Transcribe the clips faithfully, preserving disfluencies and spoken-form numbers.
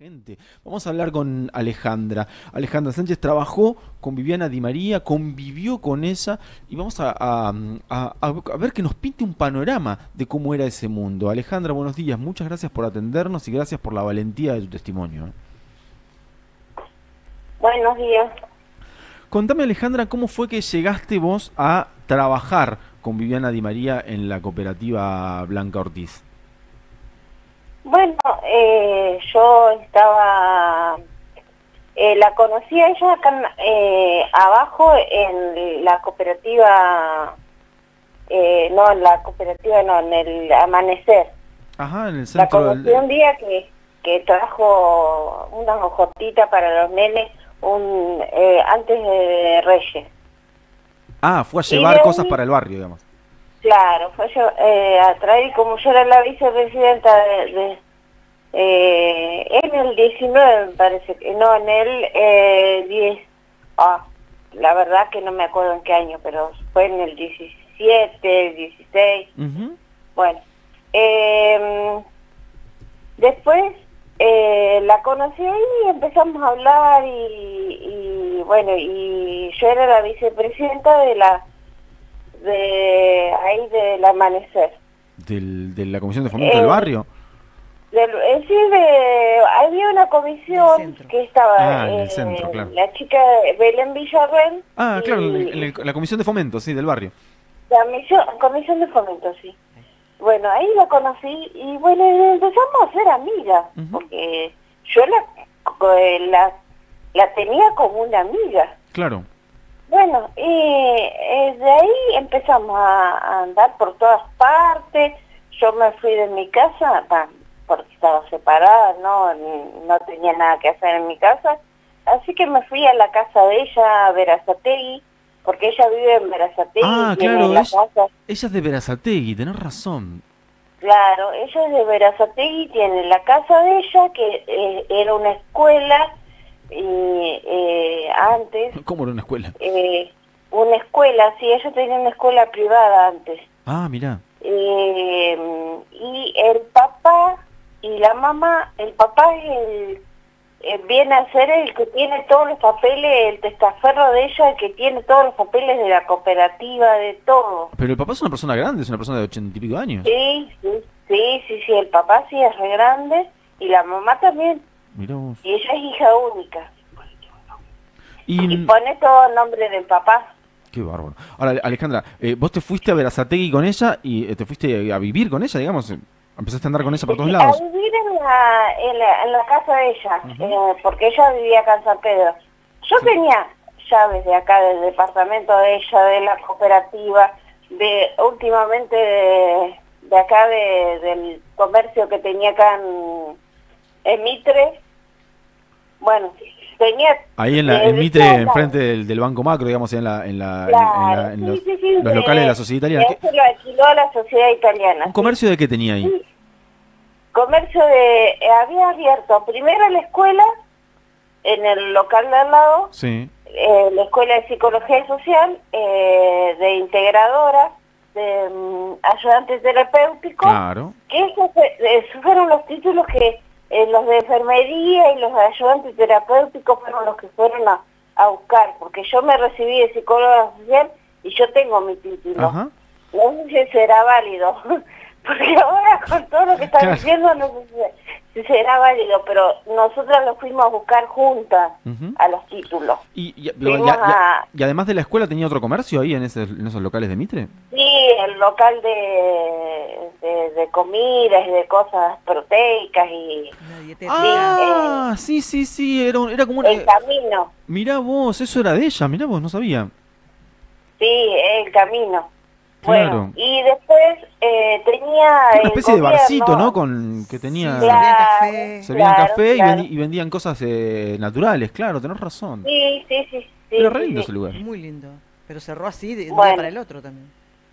Gente, vamos a hablar con Alejandra. Alejandra Sánchez trabajó con Viviana Di María, convivió con ella y vamos a, a- a- a ver que nos pinte un panorama de cómo era ese mundo. Alejandra, buenos días, muchas gracias por atendernos y gracias por la valentía de tu testimonio. Buenos días. Contame, Alejandra, ¿cómo fue que llegaste vos a trabajar con Viviana Di María en la cooperativa Blanca Ortiz? Bueno, eh, yo estaba, eh, la conocí a ella acá en- eh, abajo en la cooperativa, eh, no, en la cooperativa no, en el Amanecer. Ajá, en el La centro conocí del... un día que, que trajo unas hojotitas para los nenes un, eh, antes de Reyes. Ah, fue a Y llevar de cosas ahí, para el barrio, digamos. claro, fue yo eh, a traer, como yo era la vicepresidenta de, de Eh, en el diecinueve me parece, que no, en el eh, diez, ah, la verdad que no me acuerdo en qué año, pero fue en el diecisiete, dieciséis, Ujú. bueno. Eh, después eh, la conocí ahí y empezamos a hablar y, y bueno, y yo era la vicepresidenta de la, de ahí del Amanecer. Del, de la Comisión de Fomento del Eh, Barrio. Del, es decir, de, había una comisión que estaba Ah, en el centro, eh, claro. la chica Belén Villarreal Ah, claro, en, el- y, en el- y en la Comisión de Fomento, sí, del barrio. la misión, comisión de fomento, sí. Bueno, ahí la conocí y bueno, y empezamos a ser amigas, Ujú. porque yo la, eh, la, la tenía como una amiga. Claro. Bueno, y eh, de ahí empezamos a, a andar por todas partes. Yo me fui de mi casa, bah, porque estaba separada, no no tenía nada que hacer en mi casa. Así que me fui a la casa de ella, a Berazategui, porque ella vive en Berazategui Ah, y tiene claro, la es, casa. ella es de Berazategui, tenés razón. Claro, ella es de Berazategui, tiene la casa de ella, que eh, era una escuela, y eh, antes, ¿Cómo era una escuela? eh, una escuela, sí, ella tenía una escuela privada antes. Ah, mirá. Eh, y el papá y la mamá, el papá es el, eh, viene a ser el que tiene todos los papeles, el testaferro de ella, el que tiene todos los papeles de la cooperativa, de todo. Pero el papá es una persona grande, es una persona de ochenta y pico de años. Sí, sí, sí, sí, sí, el papá sí es re grande y la mamá también, Mirá vos. y ella es hija única. Y Y... pone todo el nombre del papá. Qué bárbaro. Ahora, Alejandra, eh, vos te fuiste a Berazategui con ella y eh, te fuiste a vivir con ella, digamos. eh, Empezaste a andar con ella por todos Sí, a lados. vivir en la, en la, en la casa de ella, Ujú. eh, porque ella vivía acá en San Pedro. Yo Sí. tenía llaves de acá, del departamento de ella, de la cooperativa, de últimamente de, de acá, de, del comercio que tenía acá en, en Mitre. Bueno, tenía Ahí en, la, de, en de Mitre, todos enfrente lados. del, del Banco Macro, digamos, en, la, en, la, en, en Claro, la- en sí, los, sí, sí, los locales de la de, sociedad de italiana. ¿Qué- eso lo alquiló a la sociedad italiana, ¿Un sí. comercio de qué tenía ahí? Sí, comercio de, eh, había abierto primero la escuela, en el local de al lado, Sí, eh, la escuela de psicología social, eh, de integradora, de mm, ayudante terapéutico, claro. que esos, fue- esos fueron los títulos que eh, los de enfermería y los de ayudante terapéutico fueron los que fueron a, a buscar, porque yo me recibí de psicóloga social y yo tengo mi título. Ajá. No sé si será válido, porque ahora con todo lo que están Claro. diciendo no sé si, si será válido, pero nosotras lo fuimos a buscar juntas Ujú. a los títulos. Y, y- y- Fuimos y- a, y además de la escuela, ¿tenía otro comercio ahí en, ese- en esos locales de Mitre? sí, el local de, de, de comidas y de cosas proteicas y Una dietética. Ah, sí, sí, sí, era, un- era como una... el camino, Mirá vos, eso era de ella, mirá vos, no sabía. sí, el camino. Claro. Bueno, y después eh, tenía Era una el especie de gobierno, barcito, ¿no? Con que tenía... Sí, claro, servían café. Servían claro, café y, claro. vendi- y vendían cosas eh, naturales, claro, tenés razón. Sí, sí, sí, sí, Era re sí, lindo sí. ese lugar. Muy lindo. Pero cerró así de un Bueno. día para el otro también.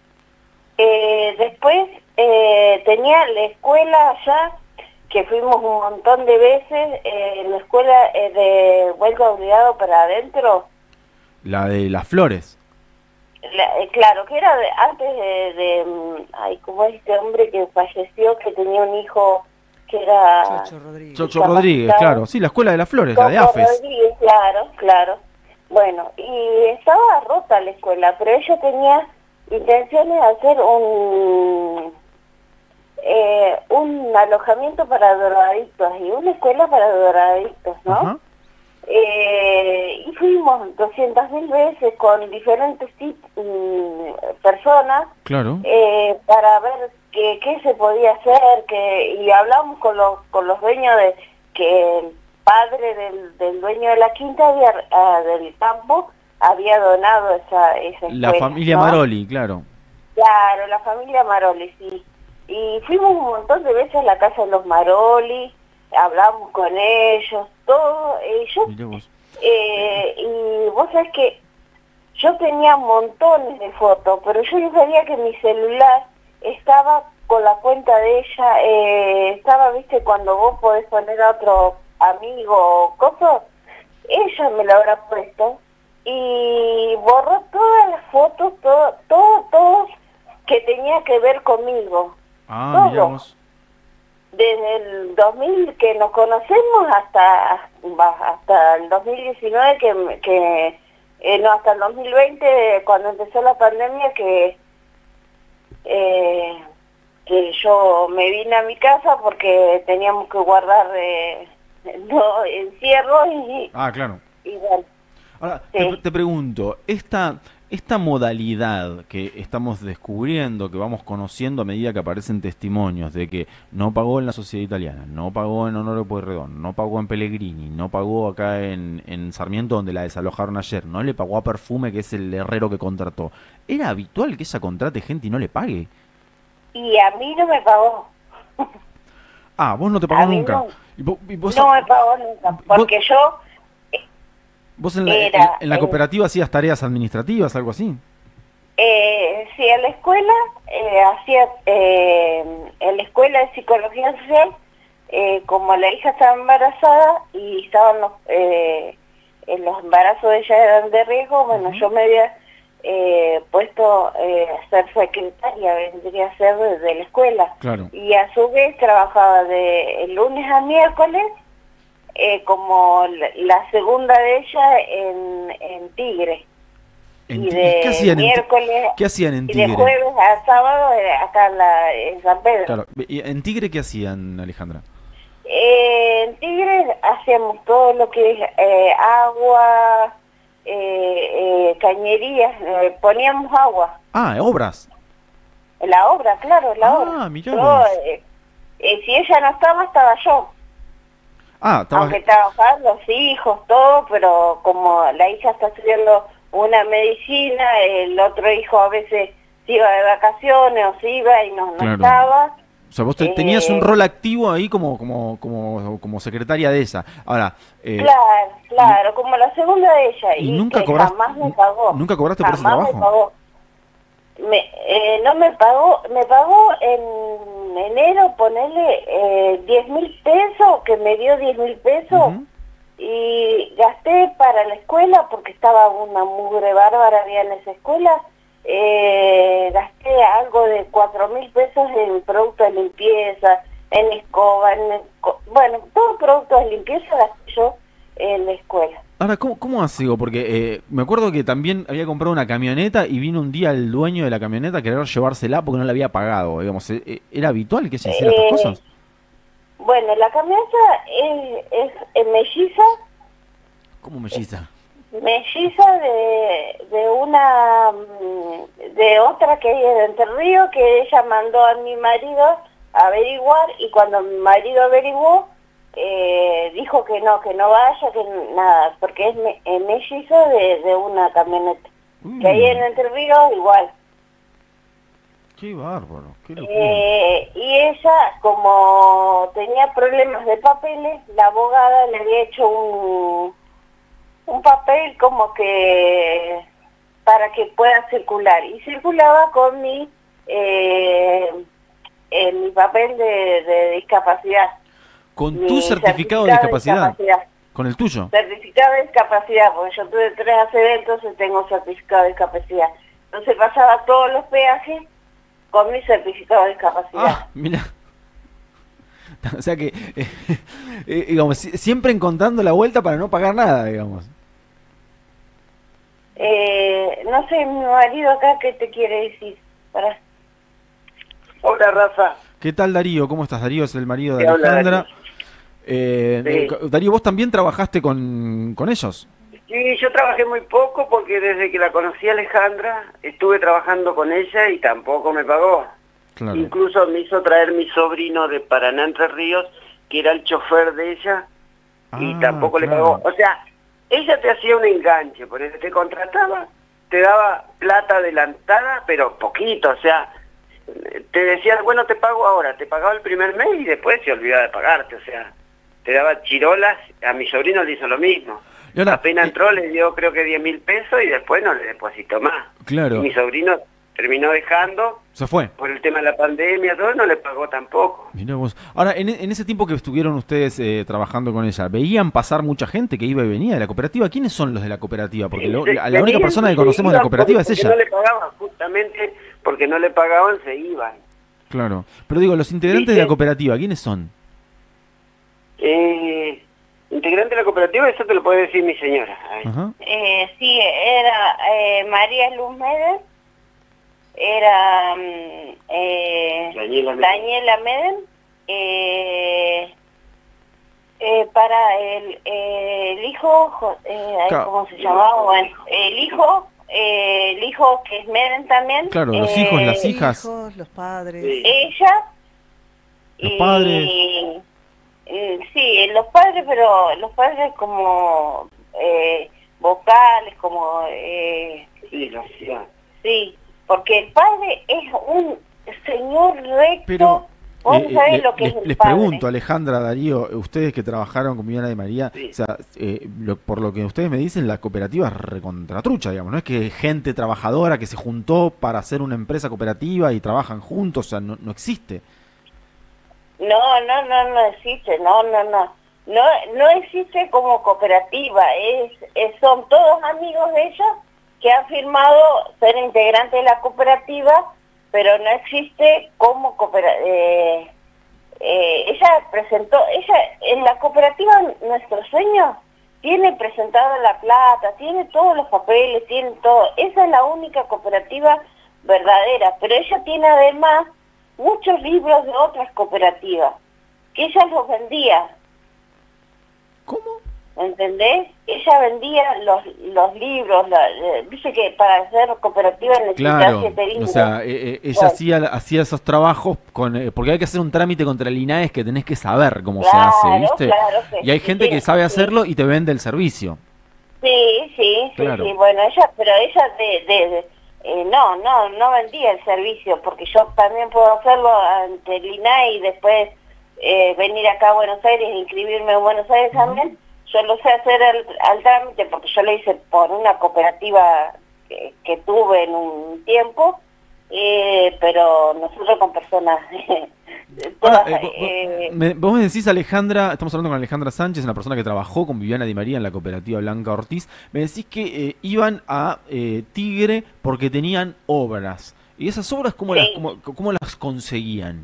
Eh, después eh, tenía la escuela allá, que fuimos un montón de veces, eh, la escuela eh, de vuelta obligado para adentro, La de las flores. la- eh, claro, que era de- antes de, de, mm, ay, ¿cómo es este hombre que falleció, que tenía un hijo que era Chocho Rodríguez. Chocho Rodríguez, claro. Sí, la Escuela de las Flores, la de Chocho AFES. Rodríguez, claro, claro. Bueno, y estaba rota la escuela, pero ella tenía intenciones de hacer un eh, un alojamiento para drogadictos y una escuela para drogadictos, ¿no? Ajá. Eh, y fuimos doscientas mil veces con diferentes tip- mm, personas Claro. eh, para ver qué, qué se podía hacer, que y hablamos con los con los dueños de que el padre del, del dueño de la quinta había, ah, del campo había donado esa, esa La escuela, familia ¿no? Maroli, claro. Claro, la familia Maroli, sí. Y fuimos un montón de veces a la casa de los Maroli, hablamos con ellos, todo. Eh, yo, Mirá vos. eh, y vos sabés que yo tenía montones de fotos, pero yo no sabía que mi celular estaba con la cuenta de ella, eh, estaba, viste, cuando vos podés poner a otro amigo o cosas, ella me lo habrá puesto y borró todas las fotos, todo, todo, todo que tenía que ver conmigo. Ah, mirá Todo. vos. Desde el dos mil que nos conocemos hasta hasta el dos mil diecinueve que, que eh, no, hasta el dos mil veinte cuando empezó la pandemia que eh, que yo me vine a mi casa porque teníamos que guardar eh, no, encierro y, Ah, claro. y bueno. Ahora, Sí. te, te pregunto, esta, esta modalidad que estamos descubriendo, que vamos conociendo a medida que aparecen testimonios de que no pagó en la Sociedad Italiana, no pagó en Honorio Pueyrredón, no pagó en Pellegrini, no pagó acá en, en Sarmiento donde la desalojaron ayer, no le pagó a Perfume, que es el herrero que contrató. ¿Era habitual que ella contrate gente y no le pague? Y a mí no me pagó. Ah, vos no te A pagó mí nunca. no. Y vos, y vos- No me pagó nunca, porque yo vos en la, en- era, en la eh, cooperativa hacías tareas administrativas, algo así. Eh, sí, en la escuela eh, hacía, eh, en la escuela de psicología social, eh, como la hija estaba embarazada y estaban los, eh, en los embarazos de ella eran de riesgo, bueno, Ujú. yo me había eh, puesto eh, a ser secretaria, vendría a ser de, de la escuela. Claro. Y a su vez trabajaba de el lunes a miércoles, eh, como la, la segunda de ella en, en Tigre. En Y Ti- de ¿Qué hacían en Ti- miércoles ¿Qué hacían en y de Tigre? jueves a sábado eh, acá en, la, en San Pedro. Claro. ¿Y en Tigre qué hacían, Alejandra? Eh, en Tigre hacíamos todo lo que es eh, agua, eh, eh, cañerías, eh, poníamos agua. Ah, obras. La obra, claro, la Ah, obra. mirá Yo, vos. eh, eh, si ella no estaba, estaba yo. Ah, estaba... Aunque trabajaban los hijos, todo, pero como la hija está estudiando una medicina, el otro hijo a veces se iba de vacaciones o se iba y no, no Claro. estaba. O sea, vos te- Eh, tenías un rol activo ahí como como como como secretaria de esa. Ahora, eh, Claro, claro, como la segunda de ella. ¿y Y, nunca que cobraste- jamás me pagó. nunca cobraste por ese Jamás me trabajo? pagó. Me, eh, no me pagó, me pagó en enero, ponerle eh, diez mil pesos, que me dio diez mil pesos, Ujú. y gasté para la escuela, porque estaba una mugre bárbara había en esa escuela, eh, gasté algo de cuatro mil pesos en productos de limpieza, en escoba, en esco- bueno, todos productos de limpieza gasté yo en la escuela. Ahora, ¿cómo, cómo hace? Digo? Porque eh, me acuerdo que también había comprado una camioneta y vino un día el dueño de la camioneta a querer llevársela porque no la había pagado. Digamos, eh, eh, ¿era habitual que se hiciera Eh, estas cosas? Bueno, la camioneta es, es, es melliza, ¿Cómo melliza? melliza de, de una, mm, de otra que hay en Entre Ríos, que ella mandó a mi marido a averiguar, y cuando mi marido averiguó, eh, dijo que no, que no vaya, que nada, porque es me, eh, mellizo de, de una camioneta. Mm, Que ahí en Entre Ríos igual. qué bárbaro, qué locura. Eh, y ella, como tenía problemas de papeles, la abogada le había hecho un, un papel como que para que pueda circular. Y circulaba con mi, eh, eh, mi papel de, de discapacidad. ¿Con mi tu certificado de discapacidad? discapacidad. ¿Con el tuyo? Certificado de discapacidad, porque yo tuve tres A C V, entonces tengo certificado de discapacidad. Entonces pasaba todos los peajes con mi certificado de discapacidad. Ah, mira. O sea que, eh, eh, digamos, si- siempre encontrando la vuelta para no pagar nada, digamos. Eh, no sé, mi marido acá, ¿qué te quiere decir? Para... Hola, Rafa. ¿Qué tal, Darío? ¿Cómo estás? Darío es el marido de Te habla Alejandra. Darío. Eh, Sí. eh, Darío, ¿vos también trabajaste con, con ellos? Sí, yo trabajé muy poco porque desde que la conocí a Alejandra estuve trabajando con ella y tampoco me pagó. Claro. Incluso me hizo traer mi sobrino de Paraná, Entre Ríos, que era el chofer de ella, y Ah, tampoco claro. le pagó. O sea, ella te hacía un enganche, por eso te contrataba, te daba plata adelantada, pero poquito, o sea, te decía, bueno, te pago ahora, te pagaba el primer mes y después se olvidaba de pagarte, o sea, te daba chirolas, a mi sobrino le hizo lo mismo. Y ahora, Apenas eh, entró, le dio creo que diez mil pesos y después no le depositó más. Claro. Y mi sobrino terminó dejando Se fue. por el tema de la pandemia, todo, no le pagó tampoco. Mirá vos. Ahora, en, en ese tiempo que estuvieron ustedes eh, trabajando con ella, ¿veían pasar mucha gente que iba y venía de la cooperativa? ¿Quiénes son los de la cooperativa? Porque lo- Se- la, se la única iban, persona que se conocemos de la iban cooperativa es porque ella. no le pagaban, justamente porque no le pagaban, se iban. Claro. Pero digo, los integrantes de la ¿Viste? cooperativa, ¿quiénes son? Eh, integrante de la cooperativa, eso te lo puede decir mi señora. Ay. Ajá. Eh, sí, era eh, María Luz Meden, era mm, eh, Daniela Meden. Daniela Meden, eh, eh, para el, eh, el hijo, jo- eh, ay, Claro. ¿cómo se llamaba? Bueno, el hijo, eh, el hijo que es Meden también. Claro, los eh, hijos, las Los hijas. hijos, los padres. Sí. Ella. Los y- padres. eh, sí, los padres, pero los padres como eh, vocales, como... Eh, Sí, lo hacía. sí, porque el padre es un señor recto. Pero, Vos eh, no eh, sabés le- lo que les, es el les padre. pregunto, Alejandra, Darío, ustedes que trabajaron con Viviana de María, Sí. o sea, eh, lo- por lo que ustedes me dicen, la cooperativa es recontratrucha, digamos, no es que gente trabajadora que se juntó para hacer una empresa cooperativa y trabajan juntos, o sea, no, no existe. No, no, no, no existe, no, no, no. No, no existe como cooperativa, es, es- son todos amigos de ella que han firmado ser integrantes de la cooperativa, pero no existe como cooperativa. Eh, eh, ella presentó, ella en la cooperativa Nuestro Sueño tiene presentado la plata, tiene todos los papeles, tiene todo. Esa es la única cooperativa verdadera, pero ella tiene además muchos libros de otras cooperativas, que ella los vendía, ¿Cómo? ¿entendés? Ella vendía los los libros, la- eh, dice que para hacer cooperativa necesita Claro, siete o libros. sea, eh, eh, ella Bueno. hacía, hacía esos trabajos con, eh, porque hay que hacer un trámite contra el INAES que tenés que saber cómo se Claro, hace, ¿viste? claro que Y hay sí, gente sí, que sabe sí. hacerlo y te vende el servicio. Sí, sí, sí, Claro. sí, bueno, ella, pero ella de, de, de- eh, no, no, no vendía el servicio, porque yo también puedo hacerlo ante el INAE y después eh, venir acá a Buenos Aires e inscribirme en Buenos Aires también. Yo lo sé hacer al, al trámite porque yo lo hice por una cooperativa que, que tuve en un tiempo, eh, pero nosotros con personas todas, Ahora, eh, vos, vos- eh, me, vos me decís, Alejandra, estamos hablando con Alejandra Sánchez, una persona que trabajó con Viviana Di María en la cooperativa Blanca Ortiz, me decís que eh, iban a eh, Tigre porque tenían obras. ¿Y esas obras cómo, Sí. las, cómo, cómo las conseguían?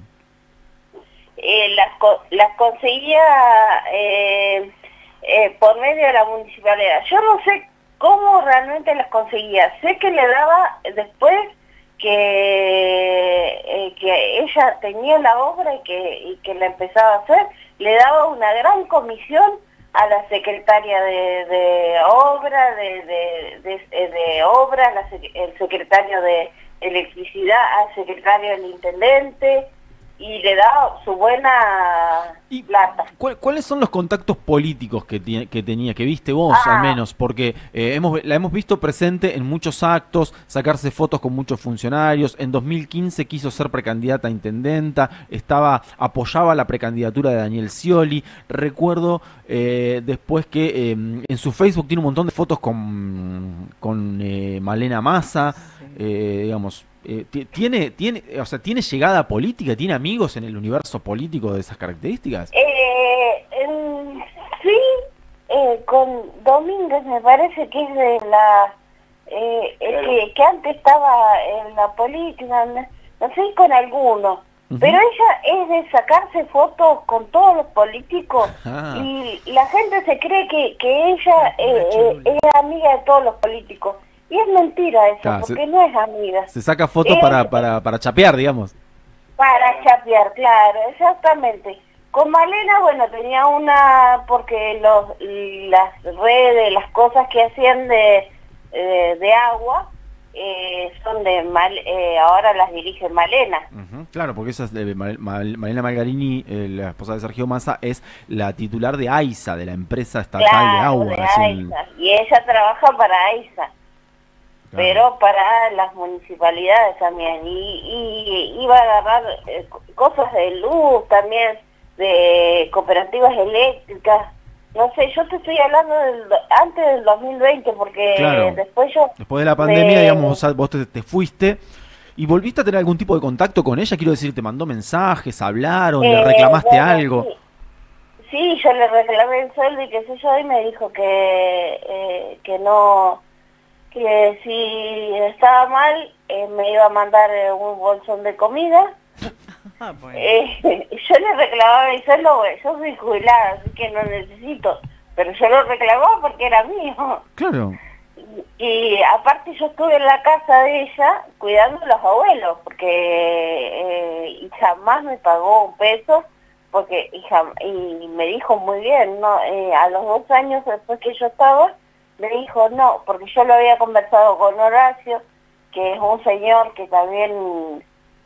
eh, las, co- las conseguía eh, eh, por medio de la municipalidad. Yo no sé cómo realmente las conseguía. Sé que le daba después que, eh, que ella tenía la obra y que, y que la empezaba a hacer, le daba una gran comisión a la secretaria de, de obra, de, de, de, de obra, la sec- el secretario de electricidad, al secretario del intendente, y le daba su buena Y, plata. ¿cuál- ¿Cuáles son los contactos políticos que, tie- que tenía, que viste vos Ah. al menos? Porque eh, hemos, la hemos visto presente en muchos actos, sacarse fotos con muchos funcionarios. En dos mil quince quiso ser precandidata a intendenta, estaba, apoyaba la precandidatura de Daniel Scioli. Recuerdo eh, después que eh, en su Facebook tiene un montón de fotos con, con eh, Malena Massa, eh, digamos. Eh, ti- tiene, tiene, o sea, ¿tiene llegada política? ¿Tiene amigos en el universo político de esas características? Eh, em, sí, eh, con Domínguez me parece que es de la... Eh, el Claro. que, que antes estaba en la política, no, no sé, con alguno, Ujú. Pero ella es de sacarse fotos con todos los políticos Ah. y la gente se cree que, que ella Ah, eh, una eh, chulula. es amiga de todos los políticos. Y es mentira eso, Claro, porque se- no es amiga. Se saca fotos Es- para, para, para chapear, digamos. Para chapear, claro, exactamente. Con Malena, bueno, tenía una, porque los, las redes, las cosas que hacían de, eh, de agua, eh, son de Mal, eh, ahora las dirige Malena. Ujú, claro, porque esa es de Mal- Mal- Malena Margarini, eh, la esposa de Sergio Massa, es la titular de AISA, de la empresa estatal de Claro, agua. de así en- AISA. Y ella trabaja para AISA, Claro. pero para las municipalidades también. Y, y iba a agarrar eh, co- cosas de luz también, de cooperativas eléctricas. No sé, yo te estoy hablando del, do- antes del dos mil veinte, porque Claro. después yo... Después de la pandemia, me- digamos, vos, vos te, te fuiste y volviste a tener algún tipo de contacto con ella. Quiero decir, te mandó mensajes, hablaron, le eh, reclamaste bueno, algo. Sí. Sí, yo le reclamé el sueldo y qué sé yo, y me dijo que, eh, que no... que si estaba mal, eh, me iba a mandar eh, un bolsón de comida. Ah, bueno. Eh, yo le reclamaba mi sueldo, bueno, yo soy jubilada, así que no necesito, pero yo lo reclamaba porque era mío. Claro. Y aparte yo estuve en la casa de ella cuidando a los abuelos, porque eh, y jamás me pagó un peso, porque y, jam- y me dijo muy bien, no eh, a los dos años después que yo estaba, me dijo no, porque yo lo había conversado con Horacio, que es un señor que también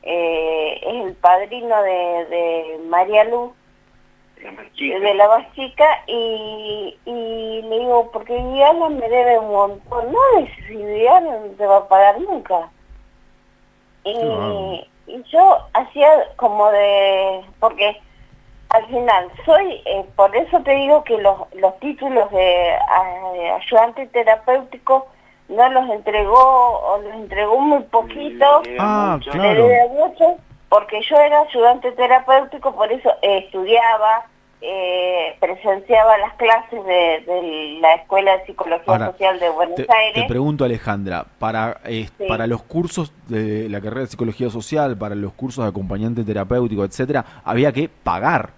eh, es el padrino de, de María Luz, La más chica. de la más chica, y, y le digo, porque Viviana me debe un montón. No, si Viviana no te va a pagar nunca. Qué bárbaro. Y, y yo hacía como de... porque al final soy, eh, por eso te digo que los, los títulos de, a- de ayudante terapéutico no los entregó, o los entregó muy poquito. Le debe Ah, mucho. claro. Le debe mucho, porque yo era ayudante terapéutico, por eso eh, estudiaba, eh, presenciaba las clases de, de la Escuela de Psicología Ahora, Social de Buenos Te, Aires. te pregunto, Alejandra, para, eh, Sí. para los cursos de la carrera de Psicología Social, para los cursos de acompañante terapéutico, etcétera, había que pagar.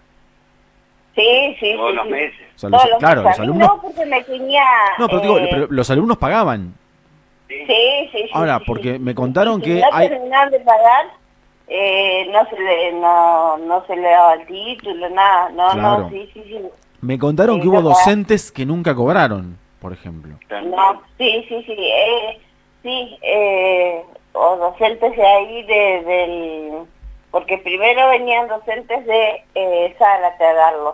Sí, sí, Todos sí, los sí. meses. O sea, los- Todos los claro, meses. los A mí alumnos... no, porque me tenía... No, pero digo, eh, pero los alumnos pagaban. Sí, sí, sí. Ahora, sí, porque sí. me contaron Y que si no hay- terminaban de pagar, eh, no se le no, no se le daba el título, nada. No, Claro. no, sí, sí, sí. Me contaron Sí, que hubo no pagaban. docentes que nunca cobraron, por ejemplo. No, sí, sí, sí. Eh, sí, eh, o docentes de ahí, de, del... porque primero venían docentes de eh, Zárate a darlo,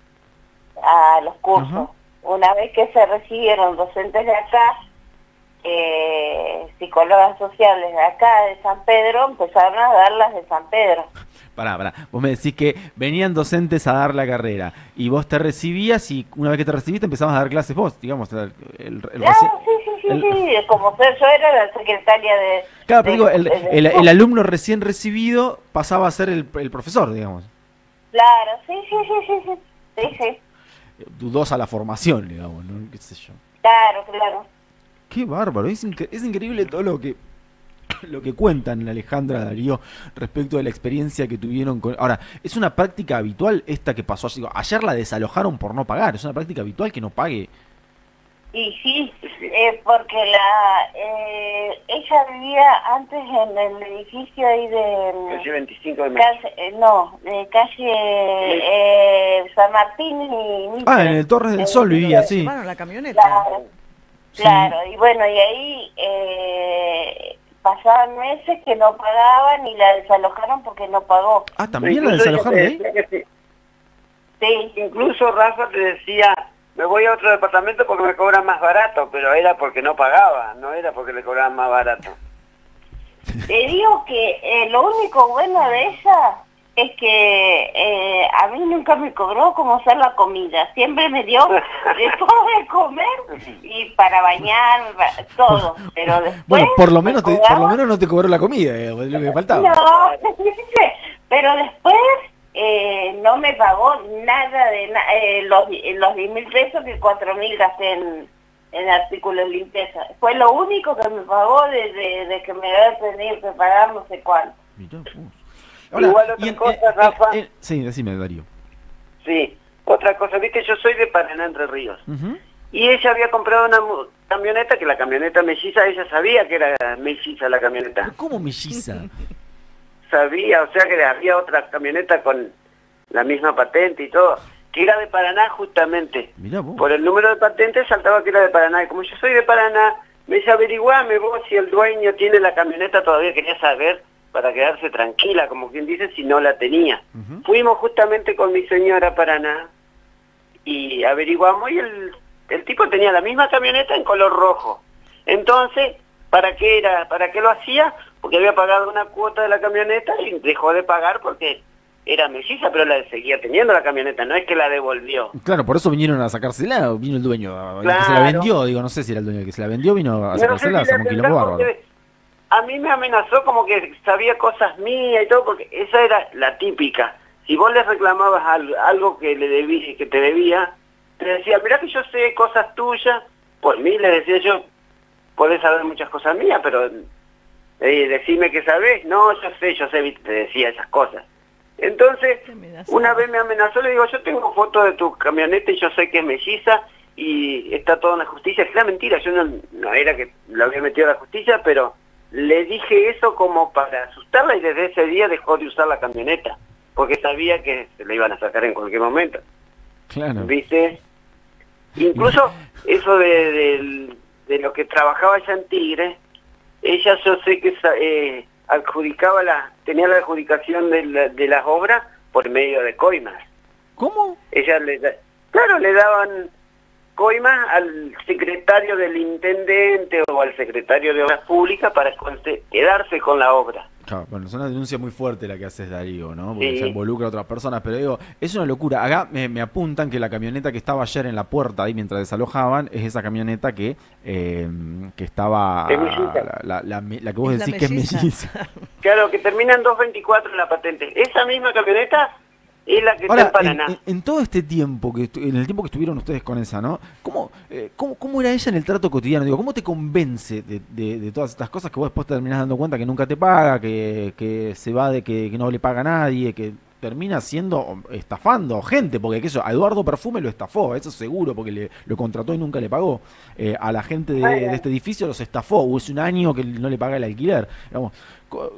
a los cursos. Ajá. Una vez que se recibieron docentes de acá, eh, psicólogas sociales de acá, de San Pedro, empezaron a dar las de San Pedro. Pará, pará. Vos me decís que venían docentes a dar la carrera y vos te recibías y una vez que te recibiste empezabas a dar clases vos, digamos. El, el- el Claro, reci- sí, sí, sí, el- sí, como ser, yo era la secretaria de... Claro, pero de- digo, el, de- el- el alumno recién recibido pasaba a ser el, el profesor, digamos. Claro, sí, sí, sí, sí, sí, sí, sí, Dudosa la formación, digamos, ¿no? ¿Qué sé yo? claro, claro. Qué bárbaro, es, incre- es increíble todo lo que lo que cuentan Alejandra, Darío, respecto de la experiencia que tuvieron con... Ahora, ¿es una práctica habitual esta que pasó ayer? Ayer la desalojaron por no pagar, ¿es una práctica habitual que no pague? Y sí, eh, porque la eh, ella vivía antes en el edificio ahí de... Calle veinticinco de mayo. Calle, eh, no, de calle eh, San Martín y Mitre. Ah, en el Torres del En Sol el- vivía, sí. Llevaron la camioneta. Claro, Sí. claro, y bueno, y ahí eh, pasaban meses que no pagaban y la desalojaron porque no pagó. Ah, ¿también la Incluso desalojaron ella ahí? te decía que sí. Sí, Incluso Rafa te decía, me voy a otro departamento porque me cobran más barato, pero era porque no pagaba, no era porque le cobraban más barato. te digo que eh, lo único bueno de ella es que eh, a mí nunca me cobró como hacer la comida, siempre me dio de todo de comer y para bañarme, para- todo, pero después... Bueno, por lo menos me te- por lo cobraba- menos no te cobró la comida, digamos, es lo que faltaba. No, pero después eh, no me pagó nada de na- eh, los, los diez mil pesos que cuatro mil gasté en, en artículos de limpieza. Fue lo único que me pagó desde de, de que me había tenido que pagar no sé cuánto. Mirá vos. Ahora, Igual y otra en- cosa, en- en- Rafa. en- sí, decime, Darío. Sí, otra cosa, viste, yo soy de Paraná, Entre Ríos. Ujú. Y ella había comprado una mu- camioneta, que la camioneta melliza, ella sabía que era melliza la camioneta. Pero ¿cómo melliza? Sabía, o sea que había otra camioneta con la misma patente y todo, que era de Paraná justamente. Mirá vos. Por el número de patente saltaba que era de Paraná. Y como yo soy de Paraná, me dice, averiguame vos si el dueño tiene la camioneta, todavía quería saber para quedarse tranquila, como quien dice, si no la tenía. Ujú. Fuimos justamente con mi señora a Paraná y averiguamos y el, el tipo tenía la misma camioneta en color rojo. Entonces, ¿para qué era? ¿Para qué lo hacía? Porque había pagado una cuota de la camioneta y dejó de pagar porque era melliza, pero la seguía teniendo la camioneta, no es que la devolvió. Claro, por eso vinieron a sacársela, vino el dueño, el que se la Claro. vendió, digo, no sé si era el dueño el que se la vendió, vino a No sé sacársela, si se la un tendrá quilombo bárbaro. porque a mí me amenazó como que sabía cosas mías y todo, porque esa era la típica. Si vos le reclamabas al- algo que le debí, que te debía, te decía, mirá que yo sé cosas tuyas, por mí le decía yo, podés saber muchas cosas mías, pero eh, decime que sabés, no, yo sé, yo sé, viste, te decía esas cosas. Entonces, Te amenazó. una vez me amenazó, le digo, yo tengo fotos de tu camioneta y yo sé que es melliza y está todo en la justicia. Es la mentira, yo no, no era que lo había metido a la justicia, pero le dije eso como para asustarla y desde ese día dejó de usar la camioneta, porque sabía que se la iban a sacar en cualquier momento. Claro. ¿Viste? Incluso eso de, de, de lo que trabajaba allá en Tigre, ella yo sé que eh, adjudicaba la, tenía la adjudicación de, la- de las obras por medio de coimas. ¿Cómo? Ella le da- claro, le daban coimas al secretario del intendente o al secretario de Obras Públicas para conse- quedarse con la obra. Claro, bueno, es una denuncia muy fuerte la que haces, Darío, ¿no? Porque Sí. se involucra a otras personas, pero digo, es una locura. Acá me, me apuntan que la camioneta que estaba ayer en la puerta ahí mientras desalojaban es esa camioneta que, eh, que estaba... Es melliza. La, la- la- la que vos Es la decís que es melliza. melliza. Claro, que termina en doscientos veinticuatro en la patente. Esa misma camioneta es la que está Ahora, en Paraná. en, en- en todo este tiempo, que estu- en el tiempo que estuvieron ustedes con esa, ¿no? ¿Cómo, eh, cómo, cómo era ella en el trato cotidiano? Digo, ¿cómo te convence de, de- de todas estas cosas que vos después te terminás dando cuenta que nunca te paga, que, que se va de que, que no le paga a nadie, que termina siendo estafando gente? Porque que eso, a Eduardo Perfume lo estafó, eso seguro, porque le, lo contrató y nunca le pagó. Eh, a la gente de, de este edificio los estafó, hubo hace un año que no le paga el alquiler. Digamos, co-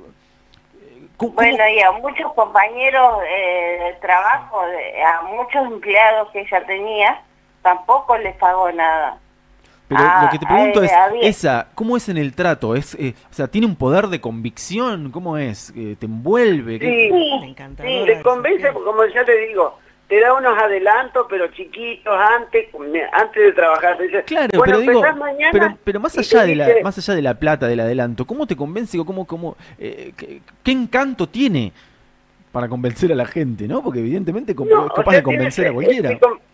¿cómo- Bueno, cómo- y a muchos compañeros eh, de trabajo, de- a muchos empleados que ella tenía, tampoco les pagó nada. Pero Ah, lo que te pregunto eh, es, había- esa, ¿cómo es en el trato? Es, eh, o sea, ¿tiene un poder de convicción? ¿Cómo es? Eh, ¿Te envuelve? ¿Qué- Sí, Me encanta. Sí, te convence, Sofía. porque como ya te digo, te da unos adelantos, pero chiquitos, antes antes de trabajar. Te dice, Claro, bueno, pero digo, empezás mañana pero, pero más y allá te de la, dice- más allá de la plata, del adelanto, ¿cómo te convence? o ¿Cómo, cómo, eh, qué, qué encanto tiene para convencer a la gente, ¿no? Porque evidentemente com- No, es o capaz sea, de convencer tiene- a cualquiera. este con-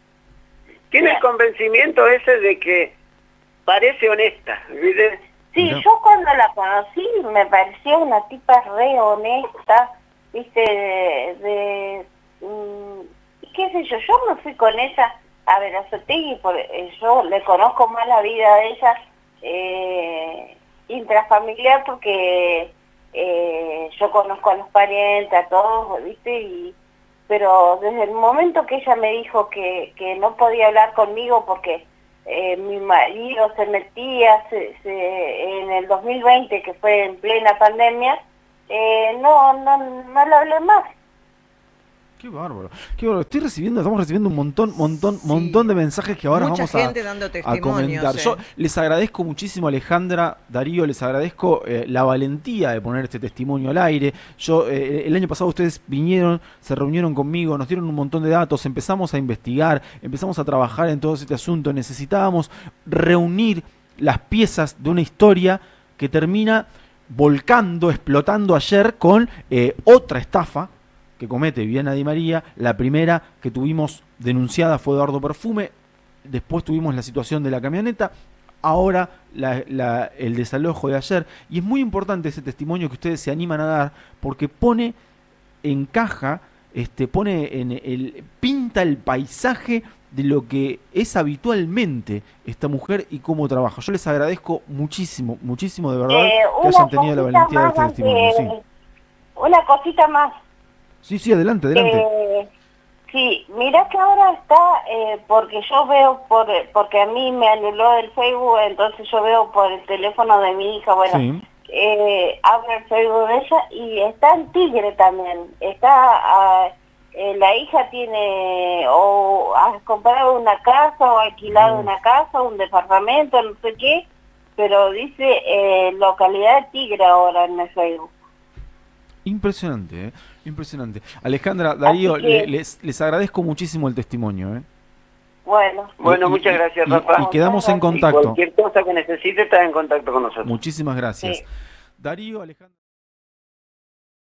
Tiene el convencimiento ese de que parece honesta, ¿viste? Sí, Mirá. yo cuando la conocí me parecía una tipa re honesta, viste, de, de mm, qué sé yo, yo me fui con ella a Verazategui, porque yo le conozco más la vida de ella eh, intrafamiliar porque eh, yo conozco a los parientes, a todos, viste, y pero desde el momento que ella me dijo que, que no podía hablar conmigo porque eh, mi marido se metía se, se, en el dos mil veinte, que fue en plena pandemia, eh, no, no, no le hablé más. Qué bárbaro, qué bárbaro. Estoy recibiendo, estamos recibiendo un montón, montón, Sí. montón de mensajes que ahora Mucha vamos a, gente dando a testimonios, comentar. eh. Yo les agradezco muchísimo, Alejandra, Darío, les agradezco eh, la valentía de poner este testimonio al aire. Yo eh, el año pasado ustedes vinieron, se reunieron conmigo, nos dieron un montón de datos, empezamos a investigar, empezamos a trabajar en todo este asunto. Necesitábamos reunir las piezas de una historia que termina volcando, explotando ayer con eh, otra estafa que comete Viviana Di María. La primera que tuvimos denunciada fue Eduardo Perfume, después tuvimos la situación de la camioneta, ahora la, la, el desalojo de ayer, y es muy importante ese testimonio que ustedes se animan a dar, porque pone, encaja, este, pone en el, pinta el paisaje de lo que es habitualmente esta mujer y cómo trabaja. Yo les agradezco muchísimo, muchísimo de verdad Eh, que una hayan tenido la cosita valentía de más este testimonio. antes- Sí. Una cosita más. Sí, sí, adelante, adelante. Eh, sí, mira que ahora está, eh, porque yo veo, por porque a mí me anuló el Facebook, entonces yo veo por el teléfono de mi hija, bueno, Sí. eh, abro el Facebook de ella y está en Tigre también. Está, ah, eh, la hija tiene, o ha comprado una casa, o alquilado No. una casa, un departamento, no sé qué, pero dice eh, localidad de Tigre ahora en el Facebook. Impresionante, ¿eh? Impresionante. Alejandra, Darío, Así que- le- les, les agradezco muchísimo el testimonio, ¿eh? Bueno, Bueno, Y- muchas y- gracias, y- Rafa. Y quedamos en Y contacto. Cualquier cosa que necesite, está en contacto con nosotros. Muchísimas gracias. Sí. Darío, Alejandra.